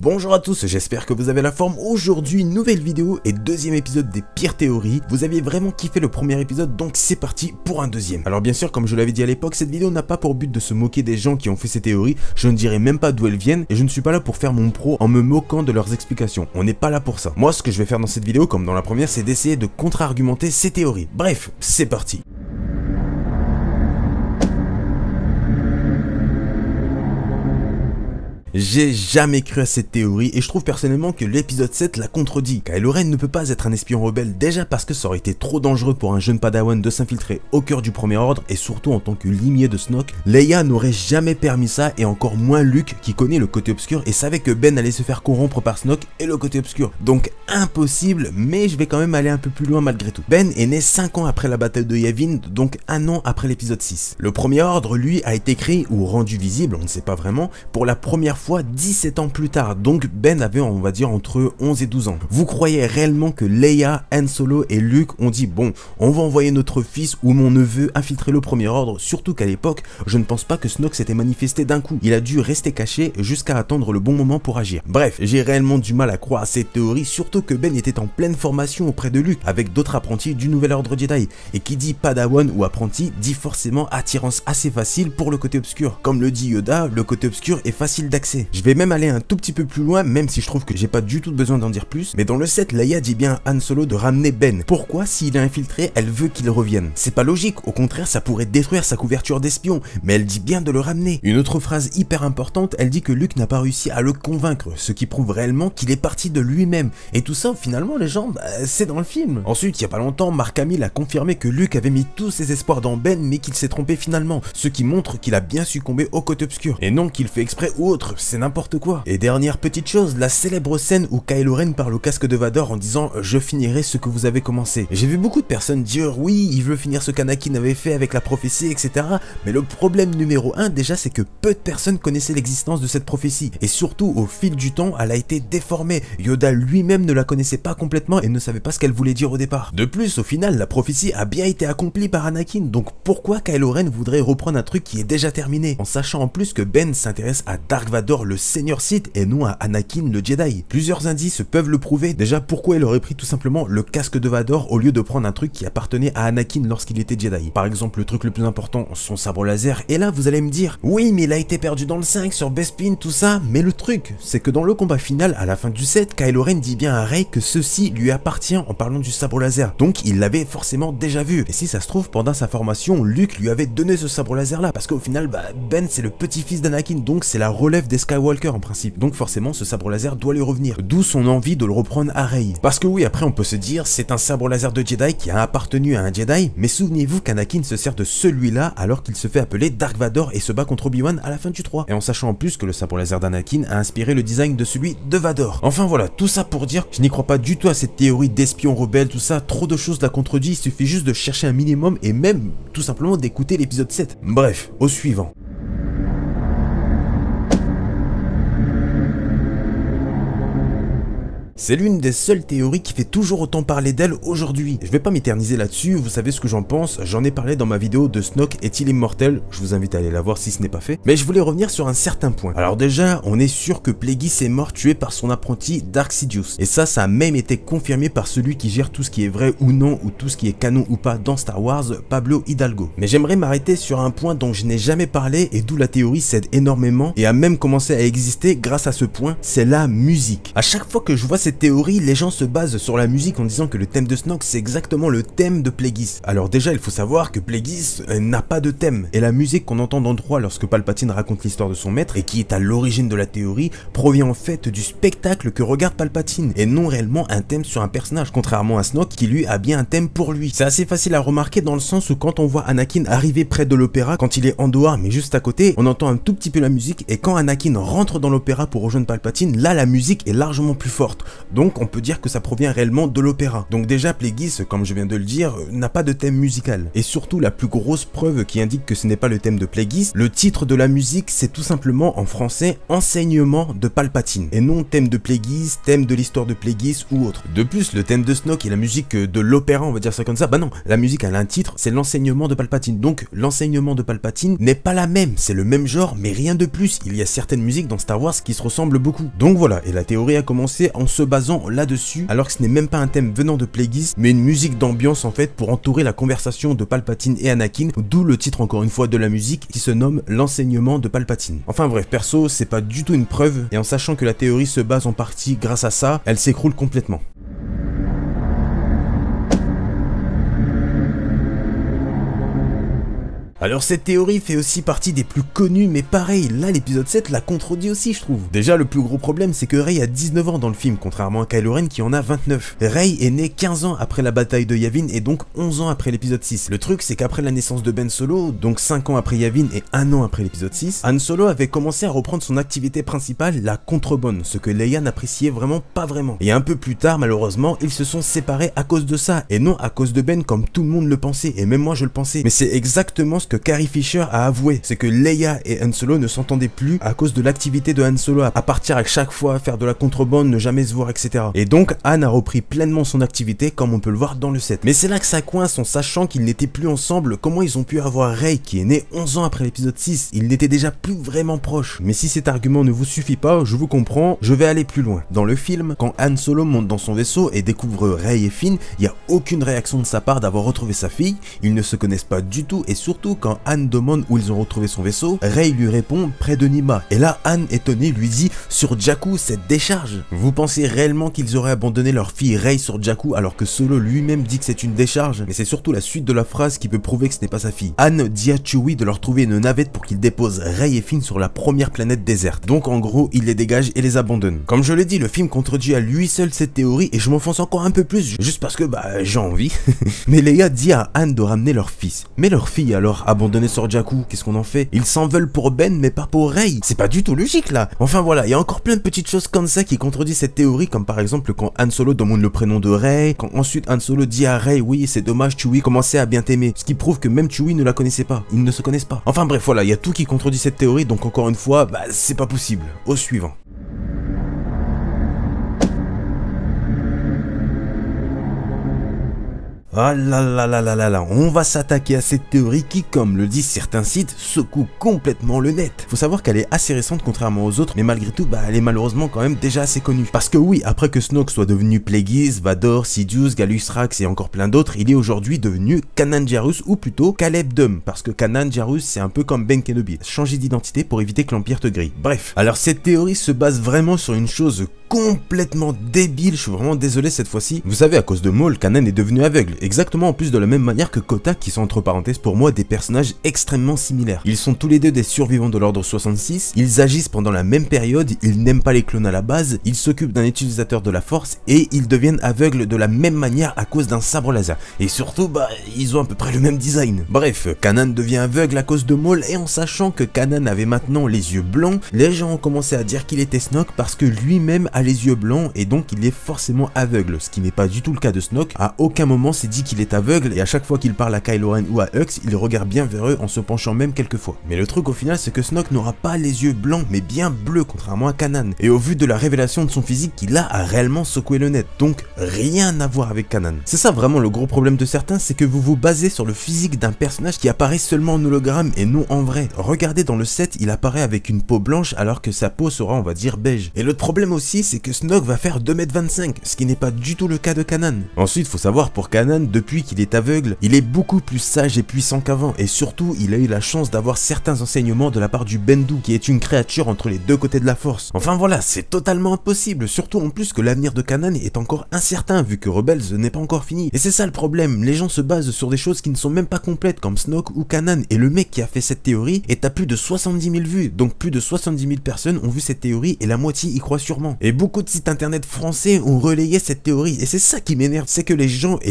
Bonjour à tous, j'espère que vous avez la forme. Aujourd'hui, nouvelle vidéo et deuxième épisode des pires théories. Vous aviez vraiment kiffé le premier épisode, donc c'est parti pour un deuxième. Alors bien sûr, comme je l'avais dit à l'époque, cette vidéo n'a pas pour but de se moquer des gens qui ont fait ces théories. Je ne dirai même pas d'où elles viennent et je ne suis pas là pour faire mon pro en me moquant de leurs explications. On n'est pas là pour ça. Moi, ce que je vais faire dans cette vidéo, comme dans la première, c'est d'essayer de contre-argumenter ces théories. Bref, c'est parti. J'ai jamais cru à cette théorie et je trouve personnellement que l'épisode 7 la contredit. Kylo Ren ne peut pas être un espion rebelle, déjà parce que ça aurait été trop dangereux pour un jeune padawan de s'infiltrer au cœur du premier ordre et surtout en tant que limier de Snoke. Leia n'aurait jamais permis ça et encore moins Luke qui connaît le côté obscur et savait que Ben allait se faire corrompre par Snoke et le côté obscur. Donc impossible, mais je vais quand même aller un peu plus loin malgré tout. Ben est né 5 ans après la bataille de Yavin, donc 1 an après l'épisode 6. Le premier ordre lui a été créé ou rendu visible, on ne sait pas vraiment, pour la première fois 17 ans plus tard, donc Ben avait on va dire entre 11 et 12 ans. Vous croyez réellement que Leia, Han Solo et Luke ont dit bon, on va envoyer notre fils ou mon neveu infiltrer le premier ordre, surtout qu'à l'époque, je ne pense pas que Snoke s'était manifesté d'un coup. Il a dû rester caché jusqu'à attendre le bon moment pour agir. Bref, j'ai réellement du mal à croire à cette théorie, surtout que Ben était en pleine formation auprès de Luke avec d'autres apprentis du nouvel ordre Jedi. Et qui dit padawan ou apprenti dit forcément attirance assez facile pour le côté obscur. Comme le dit Yoda, le côté obscur est facile d'accès. Je vais même aller un tout petit peu plus loin, même si je trouve que j'ai pas du tout besoin d'en dire plus, mais dans le 7, Leia dit bien à Han Solo de ramener Ben. Pourquoi, s'il est infiltré, elle veut qu'il revienne? C'est pas logique, au contraire ça pourrait détruire sa couverture d'espion, mais elle dit bien de le ramener. Une autre phrase hyper importante, elle dit que Luke n'a pas réussi à le convaincre, ce qui prouve réellement qu'il est parti de lui-même. Et tout ça, finalement les gens, c'est dans le film. Ensuite, il y a pas longtemps, Mark Hamill a confirmé que Luke avait mis tous ses espoirs dans Ben, mais qu'il s'est trompé finalement, ce qui montre qu'il a bien succombé au côté obscur. Et non qu'il fait exprès ou autre, c'est n'importe quoi. Et dernière petite chose, la célèbre scène où Kylo Ren parle au casque de Vador en disant « Je finirai ce que vous avez commencé ». J'ai vu beaucoup de personnes dire « Oui, il veut finir ce qu'Anakin avait fait avec la prophétie, etc. » Mais le problème numéro 1, déjà, c'est que peu de personnes connaissaient l'existence de cette prophétie. Et surtout, au fil du temps, elle a été déformée. Yoda lui-même ne la connaissait pas complètement et ne savait pas ce qu'elle voulait dire au départ. De plus, au final, la prophétie a bien été accomplie par Anakin. Donc pourquoi Kylo Ren voudrait reprendre un truc qui est déjà terminé, en sachant en plus que Ben s'intéresse à Dark Vador, le Seigneur Sith, et non à Anakin le Jedi. Plusieurs indices peuvent le prouver. Déjà, pourquoi il aurait pris tout simplement le casque de Vador au lieu de prendre un truc qui appartenait à Anakin lorsqu'il était Jedi? Par exemple, le truc le plus important, son sabre laser. Et là, vous allez me dire, oui, mais il a été perdu dans le 5 sur Bespin, tout ça. Mais le truc, c'est que dans le combat final, à la fin du 7, Kylo Ren dit bien à Rey que ceci lui appartient en parlant du sabre laser. Donc, il l'avait forcément déjà vu. Et si ça se trouve, pendant sa formation, Luke lui avait donné ce sabre laser là. Parce qu'au final, Ben, c'est le petit-fils d'Anakin. Donc, c'est la relève des Skywalker en principe. Donc, forcément, ce sabre laser doit lui revenir, d'où son envie de le reprendre à Rey. Parce que oui, après on peut se dire, c'est un sabre laser de Jedi qui a appartenu à un Jedi, mais souvenez-vous qu'Anakin se sert de celui-là alors qu'il se fait appeler Dark Vador et se bat contre Obi-Wan à la fin du 3, et en sachant en plus que le sabre laser d'Anakin a inspiré le design de celui de Vador. Enfin voilà, tout ça pour dire que je n'y crois pas du tout à cette théorie d'espion rebelle, tout ça, trop de choses la contredit, il suffit juste de chercher un minimum et même tout simplement d'écouter l'épisode 7. Bref, au suivant. C'est l'une des seules théories qui fait toujours autant parler d'elle aujourd'hui. Je vais pas m'éterniser là-dessus, vous savez ce que j'en pense, j'en ai parlé dans ma vidéo de Snoke est-il immortel, je vous invite à aller la voir si ce n'est pas fait. Mais je voulais revenir sur un certain point. Alors déjà, on est sûr que Plagueis est mort tué par son apprenti Dark Sidious. Et ça a même été confirmé par celui qui gère tout ce qui est vrai ou non, ou tout ce qui est canon ou pas dans Star Wars, Pablo Hidalgo. Mais j'aimerais m'arrêter sur un point dont je n'ai jamais parlé et d'où la théorie s'aide énormément et a même commencé à exister grâce à ce point, c'est la musique. À chaque fois que je vois cette théorie, les gens se basent sur la musique en disant que le thème de Snoke c'est exactement le thème de Plagueis. Alors déjà il faut savoir que Plagueis n'a pas de thème, et la musique qu'on entend dans 3 lorsque Palpatine raconte l'histoire de son maître et qui est à l'origine de la théorie provient en fait du spectacle que regarde Palpatine et non réellement un thème sur un personnage, contrairement à Snoke qui lui a bien un thème pour lui. C'est assez facile à remarquer dans le sens où quand on voit Anakin arriver près de l'opéra, quand il est en dehors mais juste à côté, on entend un tout petit peu la musique, et quand Anakin rentre dans l'opéra pour rejoindre Palpatine, là la musique est largement plus forte. donc on peut dire que ça provient réellement de l'opéra. Donc déjà Plagueis, comme je viens de le dire, n'a pas de thème musical. Et surtout la plus grosse preuve qui indique que ce n'est pas le thème de Plagueis, le titre de la musique c'est tout simplement en français Enseignement de Palpatine, et non thème de Plagueis, thème de l'histoire de Plagueis ou autre. De plus, le thème de Snoke et la musique de l'opéra, on va dire ça comme ça, bah non, la musique elle a un titre, c'est l'enseignement de Palpatine, donc l'enseignement de Palpatine n'est pas la même, c'est le même genre mais rien de plus. Il y a certaines musiques dans Star Wars qui se ressemblent beaucoup. Donc voilà, et la théorie a commencé en se basant là-dessus, alors que ce n'est même pas un thème venant de Plagueis, mais une musique d'ambiance en fait pour entourer la conversation de Palpatine et Anakin, d'où le titre encore une fois de la musique qui se nomme l'enseignement de Palpatine. Enfin bref, perso, c'est pas du tout une preuve, et en sachant que la théorie se base en partie grâce à ça, elle s'écroule complètement. Alors cette théorie fait aussi partie des plus connues, mais pareil, là l'épisode 7 la contredit aussi je trouve. Déjà le plus gros problème c'est que Rey a 19 ans dans le film, contrairement à Kylo Ren qui en a 29. Rey est né 15 ans après la bataille de Yavin et donc 11 ans après l'épisode 6. Le truc c'est qu'après la naissance de Ben Solo, donc 5 ans après Yavin et 1 an après l'épisode 6, Han Solo avait commencé à reprendre son activité principale, la contrebande, ce que Leia n'appréciait vraiment pas vraiment. Et un peu plus tard malheureusement, ils se sont séparés à cause de ça, et non à cause de Ben comme tout le monde le pensait, et même moi je le pensais. Mais c'est exactement ce que Carrie Fisher a avoué, c'est que Leia et Han Solo ne s'entendaient plus à cause de l'activité de Han Solo à partir à chaque fois, faire de la contrebande, ne jamais se voir, etc. Et donc Han a repris pleinement son activité comme on peut le voir dans le 7. Mais c'est là que ça coince en sachant qu'ils n'étaient plus ensemble. Comment ils ont pu avoir Rey qui est né 11 ans après l'épisode 6? Ils n'étaient déjà plus vraiment proches. Mais si cet argument ne vous suffit pas, je vous comprends, je vais aller plus loin. Dans le film, quand Han Solo monte dans son vaisseau et découvre Rey et Finn, il n'y a aucune réaction de sa part d'avoir retrouvé sa fille, ils ne se connaissent pas du tout, et surtout quand Han demande où ils ont retrouvé son vaisseau, Rey lui répond près de Nima. Et là, Han, étonné, lui dit sur Jakku, cette décharge. Vous pensez réellement qu'ils auraient abandonné leur fille Rey sur Jakku alors que Solo lui-même dit que c'est une décharge? Mais c'est surtout la suite de la phrase qui peut prouver que ce n'est pas sa fille. Han dit à Chewie de leur trouver une navette pour qu'ils déposent Rey et Finn sur la première planète déserte. Donc en gros, il les dégage et les abandonne. Comme je l'ai dit, le film contredit à lui seul cette théorie et je m'enfonce encore un peu plus juste parce que j'ai envie. Mais Leia dit à Han de ramener leur fils. Mais leur fille alors abandonnée sur Jakku, qu'est-ce qu'on en fait? Ils s'en veulent pour Ben mais pas pour Rey. C'est pas du tout logique là. Enfin voilà, il y a encore plein de petites choses comme ça qui contredisent cette théorie, comme par exemple quand Han Solo demande le prénom de Rey, quand ensuite Han Solo dit à Rey oui c'est dommage Chewie commençait à bien t'aimer, ce qui prouve que même Chewie ne la connaissait pas, ils ne se connaissent pas. Enfin bref voilà, il y a tout qui contredit cette théorie, donc encore une fois, c'est pas possible. Au suivant. Ah là là là là là là, on va s'attaquer à cette théorie qui, comme le disent certains sites, secoue complètement le net. Faut savoir qu'elle est assez récente contrairement aux autres, mais malgré tout, elle est malheureusement quand même déjà assez connue. Parce que oui, après que Snoke soit devenu Plagueis, Vador, Sidious, Galus Rax et encore plein d'autres, il est aujourd'hui devenu Kanan Jarrus, ou plutôt Caleb Dumm, parce que Kanan Jarrus c'est un peu comme Ben Kenobi, changer d'identité pour éviter que l'Empire te grille. Bref, alors cette théorie se base vraiment sur une chose complètement débile, je suis vraiment désolé cette fois-ci. Vous savez, à cause de Maul, Kanan est devenu aveugle, exactement en plus de la même manière que Kota, qui sont entre parenthèses pour moi des personnages extrêmement similaires. Ils sont tous les deux des survivants de l'ordre 66, ils agissent pendant la même période, ils n'aiment pas les clones à la base, ils s'occupent d'un utilisateur de la force, et ils deviennent aveugles de la même manière à cause d'un sabre laser. Et surtout, ils ont à peu près le même design. Bref, Kanan devient aveugle à cause de Maul, et en sachant que Kanan avait maintenant les yeux blancs, les gens ont commencé à dire qu'il était Snoke parce que lui-même a les yeux blancs et donc il est forcément aveugle, ce qui n'est pas du tout le cas de Snoke. À aucun moment c'est dit qu'il est aveugle et à chaque fois qu'il parle à Kylo Ren ou à Hux, il regarde bien vers eux en se penchant même quelquefois. Mais le truc au final c'est que Snoke n'aura pas les yeux blancs mais bien bleus contrairement à Kanan. Et au vu de la révélation de son physique qui là a réellement secoué le net, donc rien à voir avec Kanan. C'est ça vraiment le gros problème de certains, c'est que vous vous basez sur le physique d'un personnage qui apparaît seulement en hologramme et non en vrai. Regardez dans le set, il apparaît avec une peau blanche alors que sa peau sera on va dire beige. Et le problème aussi c'est que Snoke va faire 2,25 m, ce qui n'est pas du tout le cas de Kanan. Ensuite, faut savoir pour Kanan, depuis qu'il est aveugle, il est beaucoup plus sage et puissant qu'avant, et surtout, il a eu la chance d'avoir certains enseignements de la part du Bendu, qui est une créature entre les deux côtés de la force. Enfin voilà, c'est totalement impossible, surtout en plus que l'avenir de Kanan est encore incertain, vu que Rebels n'est pas encore fini. Et c'est ça le problème, les gens se basent sur des choses qui ne sont même pas complètes, comme Snoke ou Kanan, et le mec qui a fait cette théorie est à plus de 70 000 vues, donc plus de 70 000 personnes ont vu cette théorie, et la moitié y croit sûrement. Et beaucoup de sites internet français ont relayé cette théorie, et c'est ça qui m'énerve, c'est que les gens et les sites internet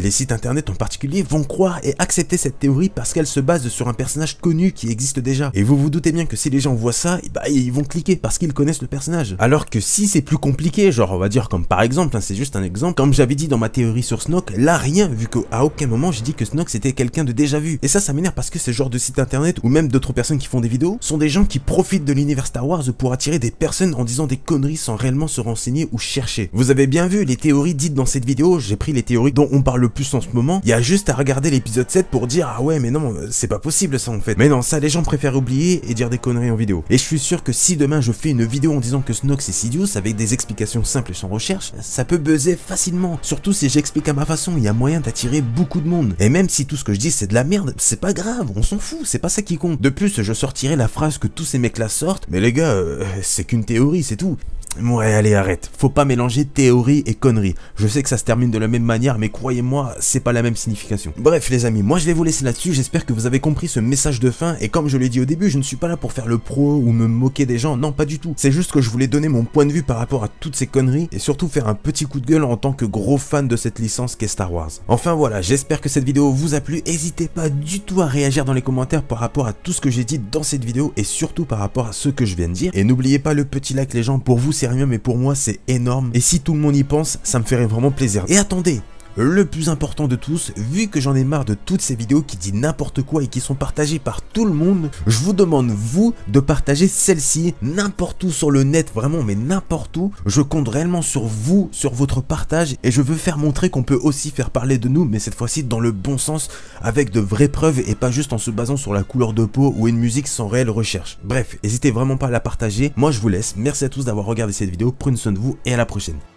internet en particulier vont croire et accepter cette théorie parce qu'elle se base sur un personnage connu qui existe déjà. Et vous vous doutez bien que si les gens voient ça, bah ils vont cliquer parce qu'ils connaissent le personnage. Alors que si c'est plus compliqué, genre on va dire comme par exemple, hein, c'est juste un exemple, comme j'avais dit dans ma théorie sur Snoke, là rien, vu qu'à aucun moment j'ai dit que Snoke c'était quelqu'un de déjà vu. Et ça m'énerve parce que ce genre de site internet ou même d'autres personnes qui font des vidéos sont des gens qui profitent de l'univers Star Wars pour attirer des personnes en disant des conneries sans réellement se renseigner ou chercher. Vous avez bien vu les théories dites dans cette vidéo, j'ai pris les théories dont on parle le plus en ce moment. Il y a juste à regarder l'épisode 7 pour dire ah ouais mais non, c'est pas possible ça en fait. Mais non, ça les gens préfèrent oublier et dire des conneries en vidéo. Et je suis sûr que si demain je fais une vidéo en disant que Snoke c'est Sidious avec des explications simples et sans recherche, ça peut buzzer facilement. Surtout si j'explique à ma façon, il y a moyen d'attirer beaucoup de monde. Et même si tout ce que je dis c'est de la merde, c'est pas grave, on s'en fout, c'est pas ça qui compte. De plus, je sortirai la phrase que tous ces mecs là sortent, mais les gars, c'est qu'une théorie, c'est tout. Ouais, allez, arrête. Faut pas mélanger théorie et connerie. Je sais que ça se termine de la même manière, mais croyez-moi, c'est pas la même signification. Bref, les amis, moi je vais vous laisser là-dessus. J'espère que vous avez compris ce message de fin. Et comme je l'ai dit au début, je ne suis pas là pour faire le pro ou me moquer des gens. Non, pas du tout. C'est juste que je voulais donner mon point de vue par rapport à toutes ces conneries et surtout faire un petit coup de gueule en tant que gros fan de cette licence qu'est Star Wars. Enfin voilà, j'espère que cette vidéo vous a plu. N'hésitez pas du tout à réagir dans les commentaires par rapport à tout ce que j'ai dit dans cette vidéo et surtout par rapport à ce que je viens de dire. Et n'oubliez pas le petit like, les gens. Pour vous, c'est rien, mais pour moi, c'est énorme. Et si tout le monde y pense, ça me ferait vraiment plaisir. Et attendez, le plus important de tous, vu que j'en ai marre de toutes ces vidéos qui disent n'importe quoi et qui sont partagées par tout le monde, je vous demande, vous, de partager celle-ci n'importe où sur le net, vraiment, mais n'importe où. Je compte réellement sur vous, sur votre partage, et je veux faire montrer qu'on peut aussi faire parler de nous, mais cette fois-ci dans le bon sens, avec de vraies preuves et pas juste en se basant sur la couleur de peau ou une musique sans réelle recherche. Bref, n'hésitez vraiment pas à la partager. Moi, je vous laisse. Merci à tous d'avoir regardé cette vidéo. Prenez soin de vous et à la prochaine.